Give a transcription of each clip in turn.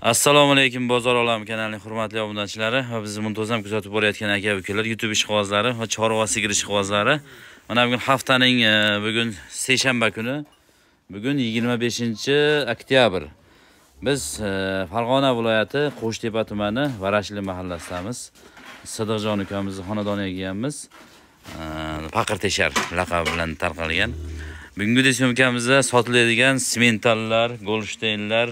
Assalomu alaykum bozor olami kanalining hurmatli obunachilari va bizni muntazam kuzatib borayotgan aka-ukalar, YouTube ishqibozlari va chorva sigir ishqibozlari. Mana bugun haftaning bugun seshanba kuni. Bugun 25-oktyabr. Biz Farg'ona viloyati Qo'shtepa tumani Varashli mahallasidamiz. Sidiqjon ukamizning xonadoniga kelganmiz. Paqir-teshar laqabi bilan tarqalgan. Bugungi syomkamizda sotiladigan simentallar, golshtaynlar,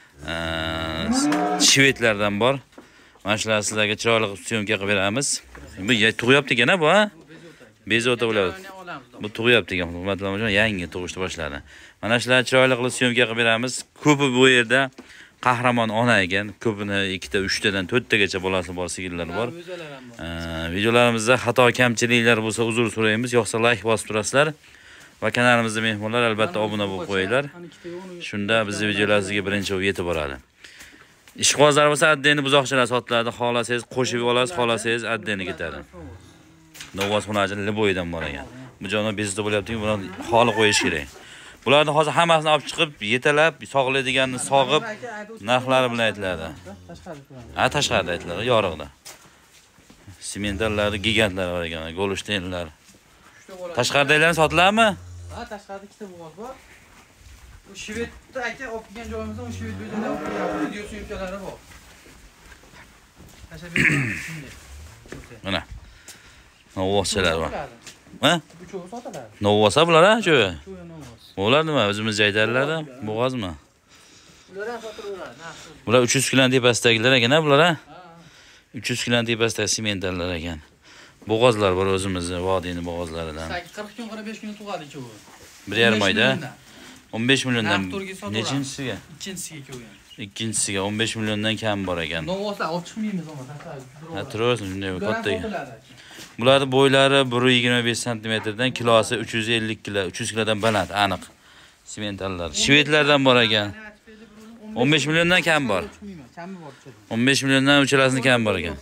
shvedlardan bor. Mana shular sizlarga chiroyli syomka qilib beramiz. Bu tug'yapti ekan bu, ha? Bezovta bo'ladi. Bu tug'yapti ekan, hurmatli yangi tug'ishni boshladi. Mana shular chiroyli qilib syomka qilib beramiz. Ko'pi bu yerda qahramon ona ekan. Ko'pini 2 ta, 3 tadan 4 tagacha bolasi bor sigirlar bor. Videolarimizda xato kamchiliklar bo'lsa uzr so'raymiz. Yo'qsa like bosib turasizlar. Va kanalimizda mehmonlar albatta obuna bo'lib qo'yinglar. Shunda bizning videolarimizga birinchi yetib boradi. Ishqibozlar bo'lsa addeni buzoqchalar sotiladi. Xolasangiz qo'shib olasiz, xolasangiz addeni ketadi. Novvos xonajin Liboydan bor ekan. Bu jona bezda bo'lyapti-ku, buni xoli qo'yish kerak. Bularni hozir hammasini olib chiqib, yetalab, sog'laydiganini sog'ib, narxlari bilan aytiladi. Ha, tashqarida aytiladi, yorug'da. Simentallar, gigantlar bor ekan, golshtaynlar. Tashqaridagilarni sotiladimi? Ha, tashqarida ikkita bo'g'oz bor. Bu shvedda aka olib kelgan joyimizda u shved bezada video syomkalari bor. Tashab beramiz. Mana. Novvoschalar bor. Ha? Uchovi sotiladi. Novvosa bular-a, shu. Shu novvos. Bular nima? O'zimiz aytadilar-da, bo'g'ozmi? Bular ham sotiladi. Bular 300 kg tepasidagilar ekan-a, bular-a? 300 kg tepasidagi simentallar ekan. Bo'g'ozlar bor o'zimizning vodiyning bo'g'ozlaridan. 40 kun 45 kun tug'adi ichovi. 1,5 oyda 15 milliondan nechinchisiga? Ikkinchisiga kelgan. Ikkinchisiga 15 milliondan kam bor ekan. Novvoslar olib chiqmaymiz ama tashqariga. Ha, tursin, shunday katta ekan. Bularning bo'ylari 1.25 sm dan kilosi 350 kg, 300 kg dan baland, aniq. Simentallar. Shvedlardan bor ekan. 15 milliondan kam bor. 15 milliondan uchalasini kam bor ekan.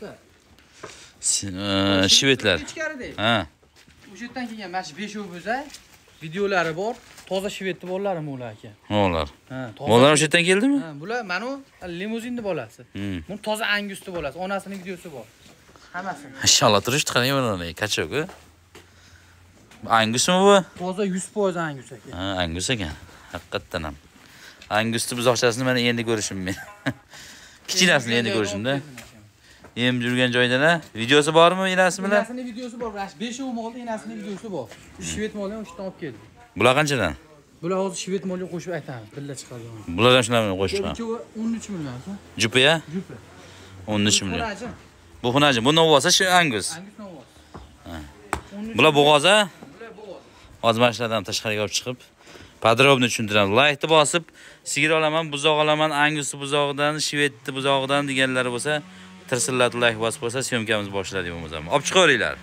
Shvedlar. Ha. O'sha yerdan kelgan mana shu 5 o'bozay videolari bor. Toza shvedni bolalarimi ular aka? Ular. Ha, toza. Ular o'sha yerdan keldimi? Ha, bular mana limuzinni bolasi. Bu toza angusni bolasi. Onasining videosi bor. Hammasi. Inshaalloh turishdi, qarang mana kachok-ku. Angusmi bu? Toza 100% angus aka. Ha, angus ekan. Haqiqatan ham. Angusni buzoqchasini mana endi ko'rishim men. Kichinasini endi ko'rishimda. Yem yurgan joyda videosi bormi enasi bilan? Enasining videosi bor. 5 o'm oldi, enasining videosi bor. Shved molni o'shdan olib keldi. Bular qanchadan? Bular hozir shved molga qo'shib aytamiz, billa chiqadigan. Bulardan shularni qo'shib chiqam. 13 million. Jupa-ya? Jupa. 13 million. Bu xunajim, bu novvosa shu angus. Angus novvos. Ha. Bular bo'g'oz-a? Bular bo'g'oz. Hozir mashlardan tashqariga olib chiqib, podrobni tushuntiramiz. Like-ni bosib, sigir olaman, buzoq olaman, angus buzog'idan, shvedni buzog'idan deganlari bo'lsa, tirsillatib like bosib qo'ysa, syomkamiz boshladi bo'lmasa. Olib chiqaveringlar.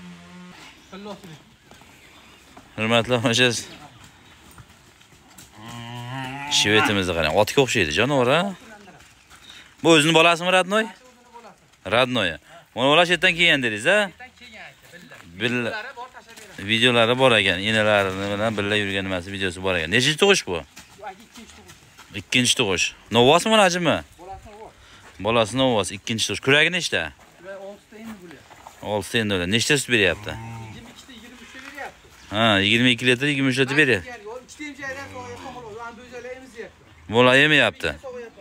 Hurmatli o'sha shvedimizni qarang, otga o'xshaydi, jonivor-a. Bu o'zining bolasimi Radnoy? Radnoy. Mana ular chetdan kelgan dedingiz-a? Billa. Videolari bor ekan, enalarini bilan billa yurgan nimasi videosi bor ekan. Nechinchi tug'ish bu? Ikkinchi tug'ish. Novvosmi, najimi? Bolasi novvos, ikkinchi tug'ish. Kuragi nechta? 6 ta endi bo'lyapti. 6 ta endi o'la. Nechta sut beryapti? 22 ta 23 ta beryapti. Ha, 22 litr, 23 litr beryapti. 2 ta emchakdan sog'ayapti, xolos. Endi o'zalar emizayapti. Bola yemayapti.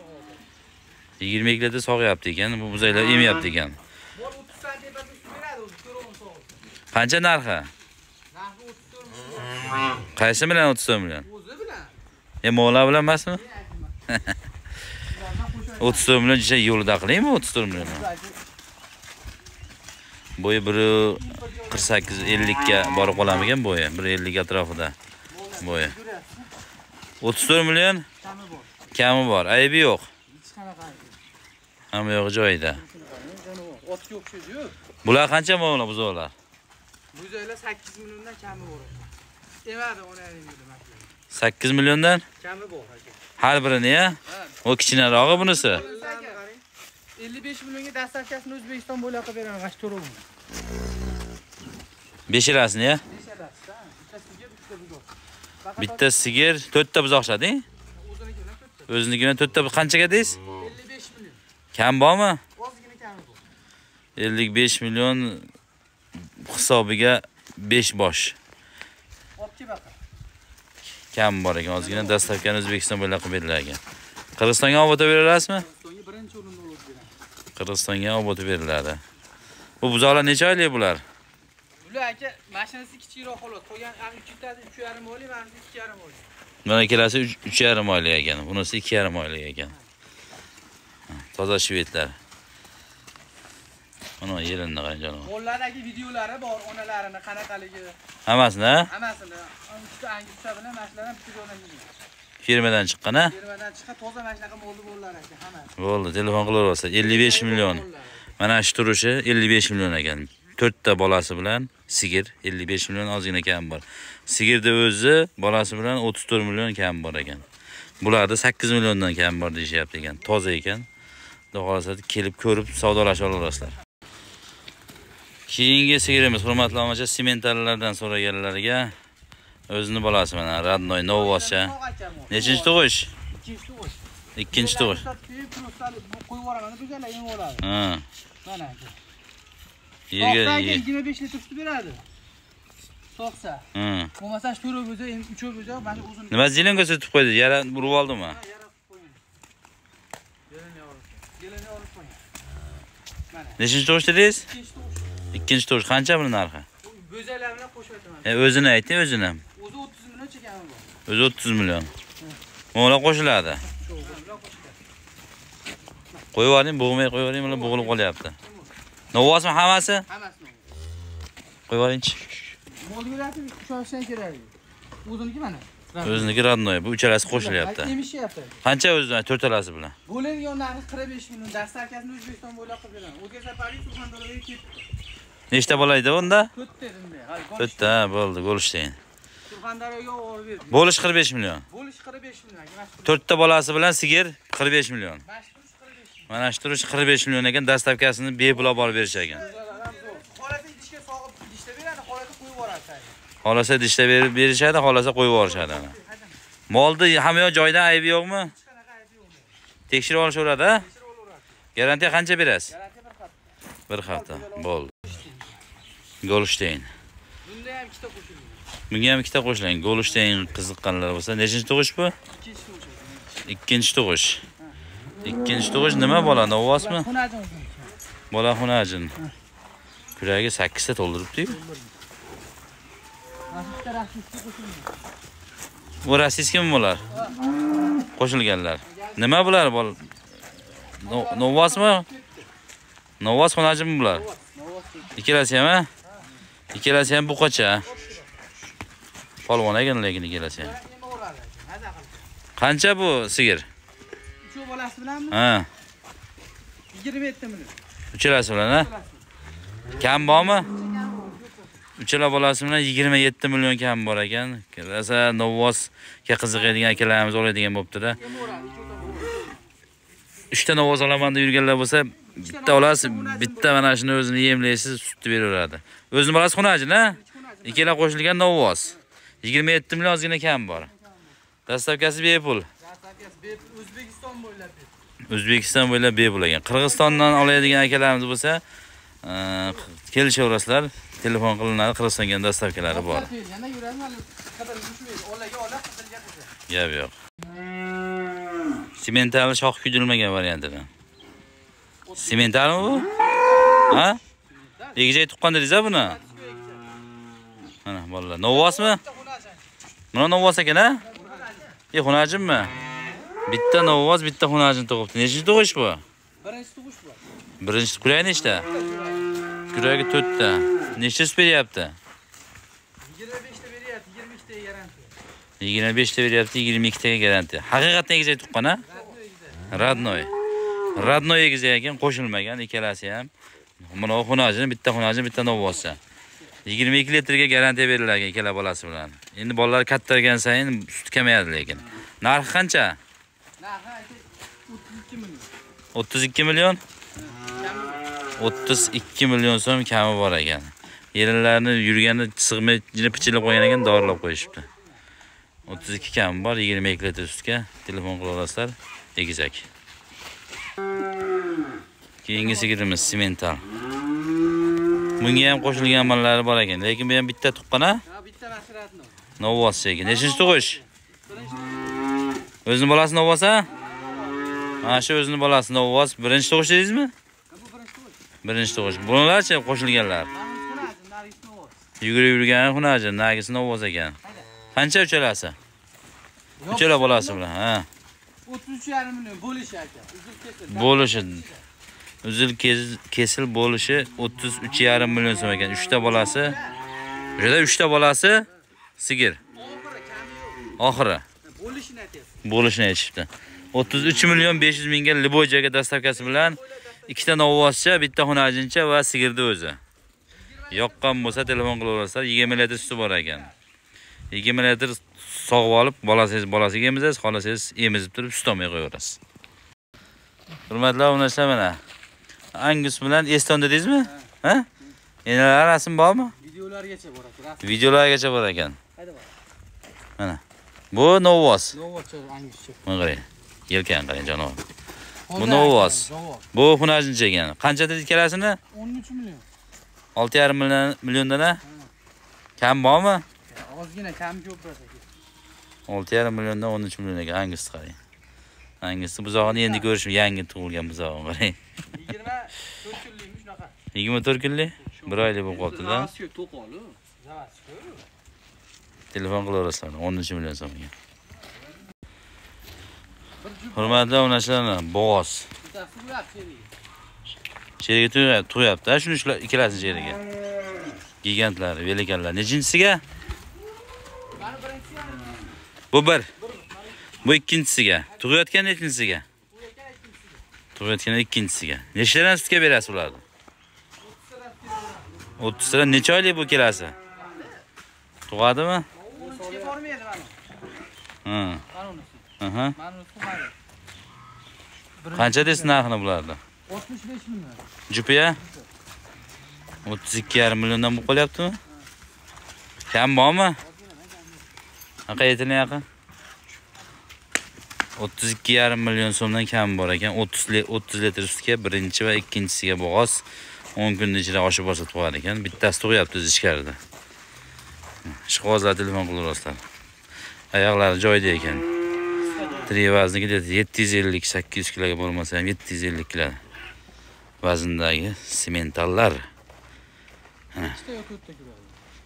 22 litr sog'yapti ekan, bu buzaylar yemayapti ekan. Bol 30 ta tepasida sut beradi, o'zi ko'rib sog'ib. Qancha narxi? Narxi 34 million. Qaysi bilan 34 million? O'zi bilan. Mo'la bilan emasmi? 34 million jicha yo'lida qilaymi 34 million? Bo'yi 1.48-50 ga borib qolamigan bo'yi, 1.50 atrofida. Bo'yi. 34 million kami bor, aybi yo'q. Hech qanaqa aybi. Hamma yo'q joyida. Otga o'xshaydi-yu. Bular qancha mo'la buzoqlar? Buzoqlar 8 milliondan kami bor. Emadi onaning yo'li. 8 milliondan Kami bor aka. har birini-ya? O kichkinarog'i bunisi. 55 millionga dastlabkasini O'zbekiston bo'ylab qilib beraman, g'ash to'rov. 5 rasini-ya? 5 rasta. Bitta sigir, 4 ta buzoqchading? O'ziniki bilan 4 ta. O'ziniki bilan 4 ta qanchaga deysiz? 55 million. Kam bormi? Ozgina kami bor. 55 million hisobiga 5 bosh. Olib baqa. Kam bor ekan, ozgina dastavkani O'zbekiston bo'ylab qilib berilar ekan. Qirg'izistonga olib o'tib berasizmi? So'nggi birinchi o'rinda olib beramiz. Qirg'izistonga olib o'tib beriladi. Bu buzoqlar necha oylik bular? Bular aka, mashinasi kichikroq xolos. Qo'ygan 3 3.5 oylik, mana 2.5 oylik. Mana ikkalasi 3.5 oylik ekan. Bunisi 2.5 oylik ekan. Toza shvedlar. Mana yerini qanjani. Qo'llardagi videolari bor, onalarini qanaqaligi. Hammasini, Hammasini. Uchta angitsa bilan mashinadan bitta o'rnagan. firmadan chiqqan, ha? Firmadan chiqqan toza mashinaga moldi bo'ldilar aka, hammasi. Bo'ldi, telefon qilaversa 55 million. Mana shu turishi 55 million ekan. 4 ta bolasi bilan sigir 55 million ozgina kam bor. Sigirda o'zi bolasi bilan 34 million kam bor ekan. Bularda 8 milliondan kam bor deyapti ekan. Toza ekan. Xudo xolasa kelib ko'rib savdolashib olasizlar. Keyingi sigirimiz hurmatli omacha sementallardan so'raganlarga o'zini bolasi mana Radnoy Novoscha. Nechinchi tug'ish? Ikkinchi tug'ish. Qo'yib yuboraman, go'zallar yem oladi. Ha. Mana aka. Yerga 25 litr sut beradi. So'qsa. Bo'lmasa 4 o'g'izda, 3 o'g'izda, mana uzun. Nima zilinga sutib qo'ydi? Yara urib oldimi? Geleni olib qo'ying. Mana. Nechinchi tug'ish dedingiz? Ikkinchi tug'ish. Ikkinchi tug'ish qancha buni narxi? Bo'zalar bilan qo'shib aytaman. O'zini ayting, o'zini. O'zi 30 million chekami bor. O'zi 30 million. Mo'la qo'shiladi. Qo'yib yuboring, bo'g'may qo'yib yuboring, mana bo'g'ilib qolyapti. Novosmi hammasi? Hammasini. Qo'yib yuboringchi. Mo'l yuradi, shoshdan kerak. O'ziniki mana. O'ziniki Radnoy, bu uchalasi qo'shilyapti. Emishyapti. Qancha o'zidan to'rtalasi bilan? Bo'ladigan narxi 45 million. Darslarkasini O'zbekiston bo'ylab qilib beraman. O'zga Paris Surxondaryoga ketdi. Nechta bo'laydi bunda? 4 dedimda. Hali 4ta, bo'ldi, bo'lishdayin. Surxondaryoga olib berdim. Bo'lish 45 million. Bo'lish 45 million. 4ta bolasi bilan sigir 45 million. Mashhur 45 million. Mana shu turish 45 million ekan, dastavkasini bepul olib borib berish ekan. Holati idishga sog'ib idishda beradi, holati qo'yib yuboradi. Xolasa idishda berib berishadi, xolasa qo'yib yuborishadi. Molni hamma yoq joyida aybi yo'qmi? Tekshirib olishaveradi, ha? Garantiya qancha berasiz? Garantiya 1 hafta. Bo'ldi. Golshtayn. Bunda ham ikkita qo'shilgan. Bunga ham ikkita qo'shiling. Golshtayn qiziqqanlar bo'lsa, nechinchi tug'ish bu? Ikkinchi qo'shilgan. Ikkinchi tug'ish nima bola, Novosmi? Xunajin. Bola xunajin. Kuragi 8 ta to'ldiribdi-yu. Nasibda raxtga qo'shilgan. Bu rossiyskimi bular? Qo'shilganlar. Nima bular bol? Novosmi? Novos xunajinmi bular? Ikkalasi ham, ha? Ikkalasi ham buqacha. Polvon ekan lekin ikkalasi ham. Qancha bu sigir? 3 bolasi bilanmi? Ha. 27 million. Uchalasi bilan, ha? Kam bormi? Uchala bolasi bilan 27 million kam bor ekan. Rosa Novosga qiziqadigan akalarimiz oladigan bo'pti-da. 3 ta Novos olaman deb yurganlar bo'lsa, bitta olasiz, bitta mana shuni o'zini yemlaysiz, sutni beraveradi. O'zini bolasi xunajin, ha? Ikkala qo'shilgan Novos. 27 million ozgina kam bor. Dastavkasi bepul. O'zbekiston bo'ylab. O'zbekiston bo'ylab bepul ekan. Qirg'izistondan oladigan akalarimiz bo'lsa, kelishaverasizlar. Telefon qilinadi, Qirg'izistonga dastavkalari bor. Yana yuradi, qadar yurishmaydi. Olaga ola, qadalga qadar. Gap yo'q. Semental shox kuydirilmagan variantidan. Sementalmi bu? Ha? Egizak tuqqan dedingiz-a buni? Mana bolalar. Novosmi? Mana Novos ekan, ha? Xunajinmi? Bitta Novos, bitta xunajin tug'ibdi. Nechinchi tug'ish bu? Birinchi tug'ish bu. Birinchi kuragi nechta? Kuragi 4 ta. Nechta sut beryapti? 25 ta beryapti, 22 ta garantiya. 25 ta beryapti, 22 taga garantiya. Haqiqatan egizak tuqqan, ha? Radnoy. Radnoy egizak ekan, qo'shilmagan ikkalasi ham. Mana xunajin, bitta xunajin, bitta Novoscha. 22 litrga garantiya berilgan ikkala bolasi bilan. Endi bolalar kattargan sayin sut kamayadi lekin. Narxi qancha? Narxi 32 million. 32 million? 32 million so'm kami bor ekan. Yerinlarni yurganda sig'may pichilib qo'ygan ekan, dorilab qo'yishibdi. 32 kami bor, 22 litr sutga telefon qila olasizlar. Egizak. Keyingi sigirimiz simental. Bunga ham qo'shilgan amallar bor ekan, lekin bu ham bitta tuqqan a? Ha, bitta mashiratni. Novvos ekan. Nechinchi tug'ish? O'zining bolasi novvos a? Mana shu o'zining bolasi novvos. Birinchi tug'ish dedingizmi? Bu birinchi tug'ish. Birinchi tug'ish. Bularchi qo'shilganlar. Yugurib yurgan xunajin, nagisi novvos ekan. Qancha uchalasi? Uchala bolasi bilan, ha. 33,5 million bo'lishi aka. Uzil kesil. Bo'lishi. Uzil kesil bo'lishi 33,5 million so'm ekan. 3 ta bolasi. O'shada 3 ta bolasi sigir. Oxiri kami yo'q. Oxiri. Bo'lishini aytyapti. Bo'lishini aytishibdi. 33 million 500 mingga Liboyjaga dastavkasi bilan 2 ta novvoscha, bitta xunajincha va sigirni o'zi. Yoqqan bo'lsa telefon qilaverasizlar. 20 litr suti bor ekan. 20 litr sog'ib olib, bolasiga emizasiz, xolasangiz emizib turib sut olmay qo'yaverasiz. Hurmatli obunachilar, mana Angus bilan Eston dedingizmi? Ha? Enalar rasm bormi? Videolargacha bor ekan. Videolargacha bor ekan. Hayda bor. Mana. Bu novvos. Novvos Anguscha. Mana qarang. Yelkan qarang janob. Bu novvos. Bu xunajincha ekan. Qancha dedi ikkalasini? 13 million. 6,5 milliondan a? Kam bormi? Ozgina kam ko'p bo'lsa. 6,5 milliondan 13 million ekan Angus qarang. Angus buzog'ini endi ko'rishim, yangi tug'ilgan buzog'ini qarang. 24 kunlikmi shunaqa? 24 kunlik? 1 oylik bo'lib qoldi-da. Zavasiga to'qoli. Zavasiga. Telefon qilaverasizlar, 13 million so'mga. Hurmatli obunachilar, bo'g'oz. Bittasi bo'lyapti sheriga. Sheriga tug'yapti, shuni ikkalasini sheriga. Gigantlar, velikanlar. Nechinchisiga? Mana birinchisi. Bu bir. Bu ikkinchisiga. Tug'yotgan nechinchisiga? Tug'yotgan ikkinchisiga. Nechtadan sutga berasiz ularni? 30 tadan. Necha oylik bu kelasi? Tug'adimi? Unga bormaydi mana. Ha. Mana unisi. Aha. Mana unisi tug'adi. Qancha deysiz narxini bularni? 65 million. Jupiya? 32,5 milliondan bu qolyaptimi? Kam bormi? Qanaqa aytiling yaqin? 32,5 million so'mdan kam bor ekan. 30 litr sutga birinchi va ikkinchisiga bo'g'oz 10 kun ichida oshib borsa tug'ar ekan. Bittasi tug'yapti o'z ichkarida. Ishqibozlar telefon qilaverasizlar. Oyoqlari joyida ekan. Vazniki 750-800 kiloga bo'lmasa ham 750 kilo vazndagi simentallar. Ikkita yo to'rtta kiradi.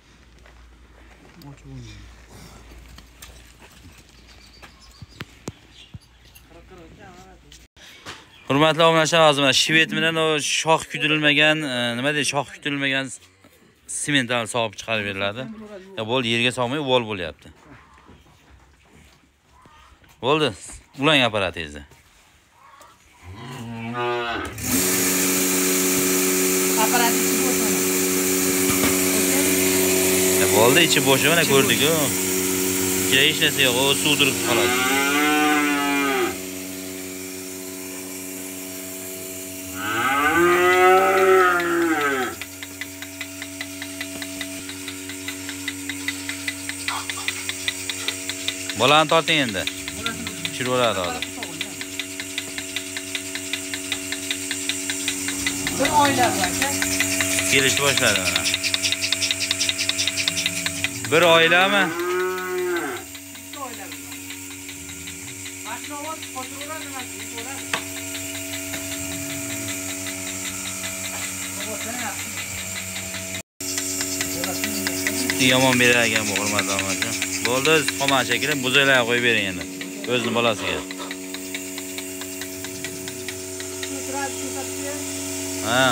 Ochib bo'lmaydi. Hurmatli obunachilar, hozir mana shvet bilan o shox kutilmagan, nima deydi, shox kutilmagan simental sog'ib chiqarib beriladi. Ya bo'ldi, yerga solmay uvol bo'lyapti. Bo'ldi, ulang apparatingizni. Apparat ichi bo'sh mana. Ya bo'ldi, ichi bo'sh, mana ko'rdik-ku. Ichida hech narsa yo'q, o suv turibdi xolos. Bolani torting endi. Tushiraveradi hozir. Bir oylab aka. Kelishni boshladi mana. Bir oylami? 2 oylab. Mashina ovoz qo'shiraveradi nima qiladi? Yomon berar ekan bu hurmatli obunachilar. Bo'ldi, qo'man shekilli buzaylarga qo'yib bering endi. O'zining bolasiga. Ha.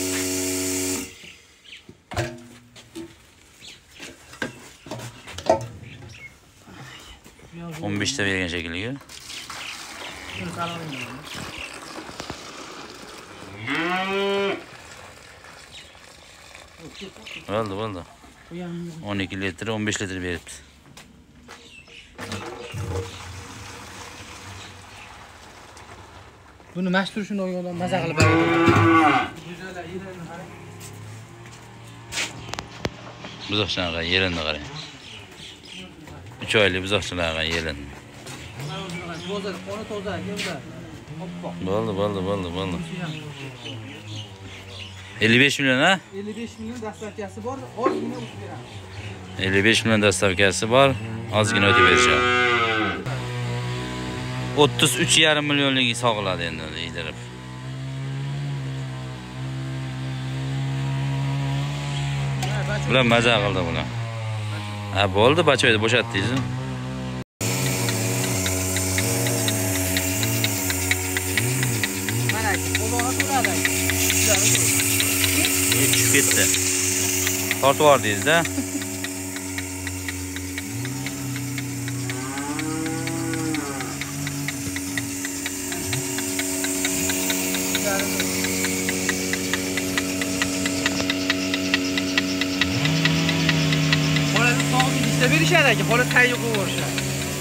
O'n 15 ta bergan shekilli-ku. Bo'ldi. 12 litr, 15 litr beribdi. Buni mashtur shuni o'yindan maza qilib beradi. Buzoqchaga yelinni qarang. 3 oylik buzoqchalarga yelin. Toza, qoni toza, keldi. Oppoq. Bo'ldi. Bunisi ham. 55 million ha? 55 million dastavkasi bor, ozgina o'tib beramiz. 55 million dastavkasi bor, ozgina o'tib berishadi. 33,5 millionligi sog'iladi endi yeydirib. Bular maza qildi bular. Ha, bo'ldi, bachoyni bo'shatdingiz. Mana aka, qo'lona to'ladi aka. Tushib ketdi. Tortib yubordingiz-da. Bolani sog'ni ishlab berishadi aka, bola tayyor qo'yib yuborishadi.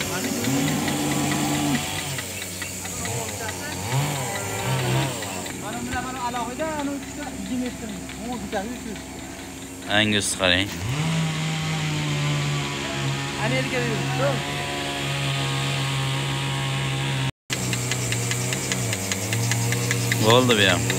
Mana bunaqa alohida ana uchta 2 metr. O bitadi 300. Angus qarang. Amerikada yuribdi. Bo'ldi bu ham.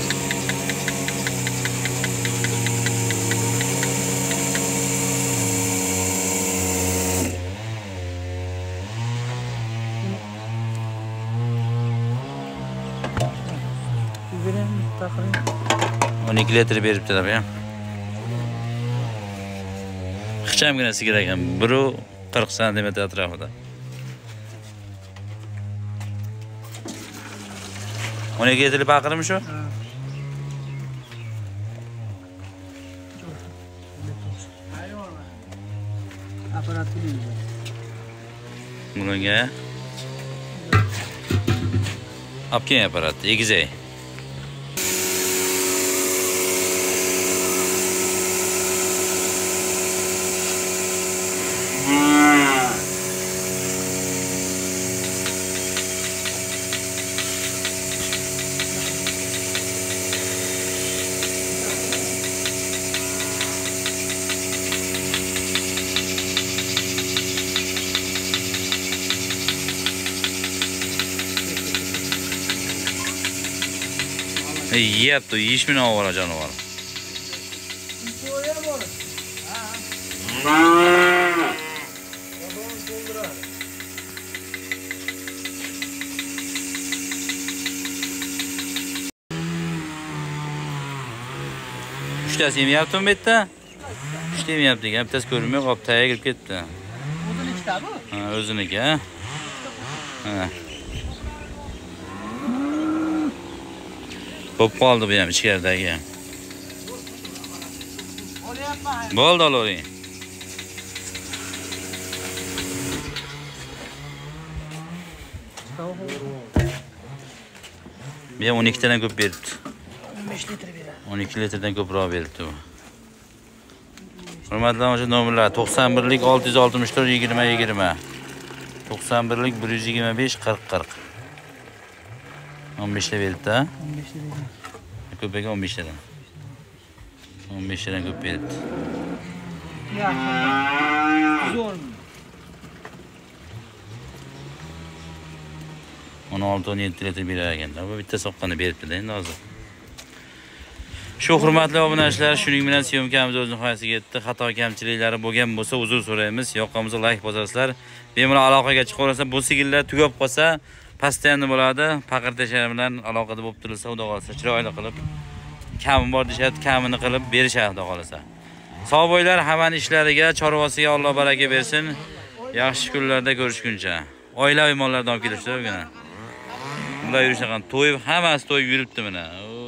Beren taxrin. 12 litr beribdilar bu ham. Ixchamgina sigir ekan. 1.40 cm atrofida. 12 litr baqirmi shu? Aparat bilan. Bunga Apken aparat, egizay. Yeyapti, yeyishmini avvalo jonivor. Uchtasi yemyaptimi bu yerda? Uchta yemyapti ekan, bittasi ko'rinmay qolib, tagiga kirib ketdi. O'ziniki bu? Ha, o'ziniki, ha. Ha. Bo'p qoldi bu ham ichkaridagi. Bo'ldi, olavering. Bu ham 12 tadan ko'p beribdi. 15 litr beradi. 12 litrdan ko'proq beribdi bu. Hurmatli nomerlar 91lik 664 20 20. 91lik 125 40 40. 15 ta beribdi, ha? 15 litr beradi. Ko'paga 15 tadan. 15 tadan ko'p beribdi. Yaxshi. Zo'r. 16-17 litr berar ekan. Bu bitta soqqani beribdi-da endi hozir. Shu hurmatli obunachilar, shuning bilan syomkamiz o'z nihoyasiga yetdi. Xato kamchiliklari bo'lgan bo'lsa uzr so'raymiz. Yoqqanimizda like bosasizlar. Bemalol aloqaga chiqaversa, bu sigirlar tugab qolsa, pastda bo'ladi. Paqir tashar bilan aloqada bo'lib turilsa, xudo qolsa chiroyli qilib, kami bor deshadi, kamini qilib berishadi, xudo qolsa. Sog' bo'linglar, hammaning ishlariga, chorvasiga Alloh baraka bersin. Yaxshi kunlarda ko'rishguncha. Oilaviy mollardan olib kelishdi o'g'ina. Bunday yurishgan to'yib, hammasi to'yib yuribdi mana.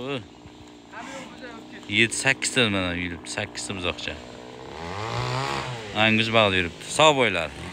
7-8 ta mana yuribdi, 8 ta buzoqcha. Angus bag'da yuribdi. Sog' bo'linglar.